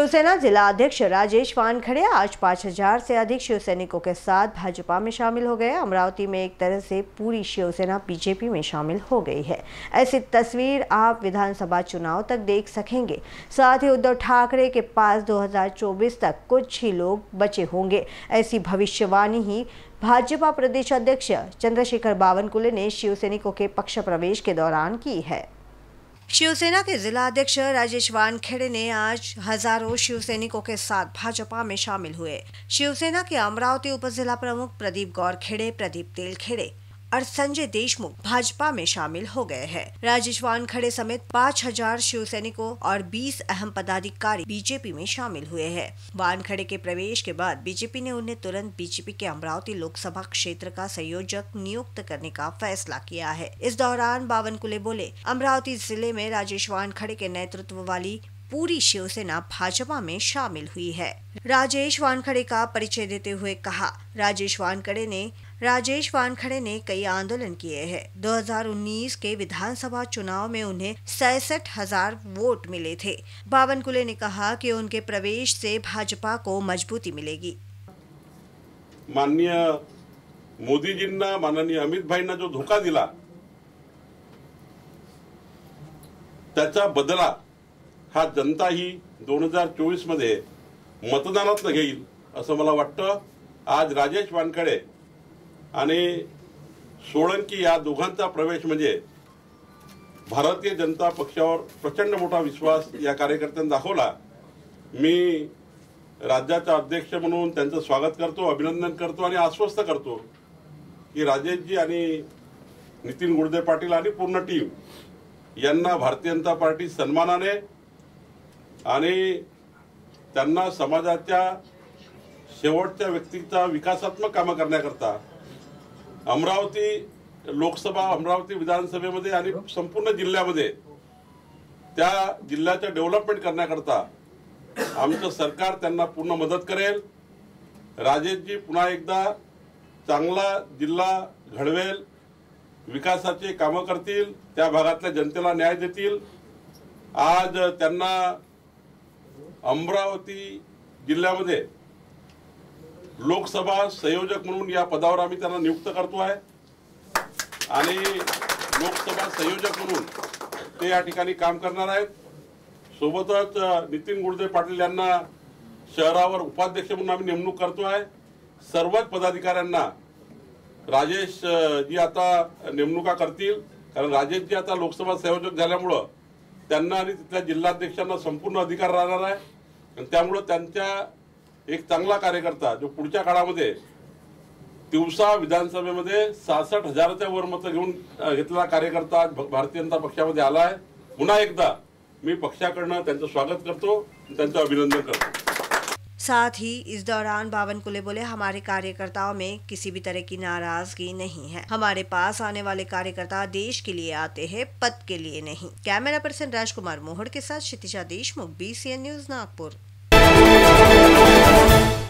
शिवसेना जिला अध्यक्ष राजेश वानखड़े आज 5000 से अधिक शिवसैनिकों के साथ भाजपा में शामिल हो गए। अमरावती में एक तरह से पूरी शिवसेना बीजेपी में शामिल हो गई है। ऐसी तस्वीर आप विधानसभा चुनाव तक देख सकेंगे। साथ ही उद्धव ठाकरे के पास 2024 तक कुछ ही लोग बचे होंगे, ऐसी भविष्यवाणी ही भाजपा प्रदेश अध्यक्ष चंद्रशेखर बावनकुले ने शिवसैनिकों के पक्ष प्रवेश के दौरान की है। शिवसेना के जिला अध्यक्ष राजेश वानखेड़े ने आज हजारों शिवसैनिकों के साथ भाजपा में शामिल हुए। शिवसेना के अमरावती उप जिला प्रमुख प्रदीप गौरखेड़े, प्रदीप तेलखेड़े और संजय देशमुख भाजपा में शामिल हो गए हैं। राजेश वानखड़े समेत 5000 शिवसैनिकों और 20 अहम पदाधिकारी बीजेपी में शामिल हुए हैं। वानखड़े के प्रवेश के बाद बीजेपी ने उन्हें तुरंत बीजेपी के अमरावती लोकसभा क्षेत्र का संयोजक नियुक्त करने का फैसला किया है। इस दौरान बावनकुले बोले, अमरावती जिले में राजेश वानखड़े के नेतृत्व वाली पूरी शिवसेना भाजपा में शामिल हुई है। राजेश वानखड़े का परिचय देते हुए कहा, राजेश वानखड़े ने कई आंदोलन किए हैं। 2019 के विधानसभा चुनाव में उन्हें 66,000 वोट मिले थे। बावनकुले ने कहा कि उनके प्रवेश से भाजपा को मजबूती मिलेगी। माननीय मोदीजींना, माननीय अमित भाईंना जो धोखा दिला त्याचा बदला हा जनता ही 2024 मध्ये मतदानात घेईल असं मला वाटतं। आज राजेश वानखड़े आणि सोळंकी या दोघांचा प्रवेश म्हणजे भारतीय जनता पक्षावर प्रचंड मोठा विश्वास या कार्यकर्त्यांनी दाखवला। मी राज्याचा अध्यक्ष म्हणून त्यांचं स्वागत करतो, अभिनंदन करतो आणि आश्वस्त करतो की राजेशजी आणि नितीन गुडदे पाटील आणि पूर्ण टीम यांना भारतीय जनता पार्टी सन्मानाने आणि त्यांना समाजाच्या शेवटच्या व्यक्तीचा विकासात्मक काम करण्याकरता अमरावती लोकसभा, अमरावती विधानसभेमध्ये आणि संपूर्ण जिल्ह्यामध्ये त्या जिल्ह्याचं डेव्हलपमेंट करण्याकरता आमचं सरकार त्यांना पूर्ण मदत करेल। राजेशजी पुन्हा एकदा चांगला जिल्हा घडवेल, विकासाचे कामं करतील, त्या भागातल्या जनतेला न्याय देतील। आज त्यांना अमरावती जिल्ह्यामध्ये लोकसभा संयोजक म्हणून या पदावर आम्ही त्यांना नियुक्त करतो आहे आणि लोकसभा संयोजक म्हणून ते या ठिकाणी काम करणार आहेत। सोबतच नितीन गुडदे पाटील यांना शहरावर उपाध्यक्ष म्हणून आम्ही नेमणूक करतो आहे। सर्वच पदाधिकाऱ्यांना राजेश जी आता नेमणुका करतील, कारण राजेश जी आता लोकसभा संयोजक झाल्यामुळे त्यांना आणि तिथल्या जिल्हाध्यक्षांना संपूर्ण अधिकार राहणार आहे आणि त्यामुळे त्यांच्या एक चांगला कार्यकर्ता जो पुढच्या काळामध्ये तिवसा विधानसभेमध्ये 66,000च्या वर मतं घेतलेला कार्यकर्ता भारतीय जनता पक्षामध्ये आला आहे। पुन्हा एकदा मी पक्षाकडनं त्यांचं स्वागत करतो, त्यांचं अभिनंदन करतो। साथ ही इस दौरान बावनकुले बोले, हमारे कार्यकर्ताओं में किसी भी तरह की नाराजगी नहीं है। हमारे पास आने वाले कार्यकर्ता देश के लिए आते हैं, पद के लिए नहीं। कैमरा पर्सन राजकुमार मोहड़ के साथ क्षितिजा देशमुख, BCN न्यूज, नागपुर।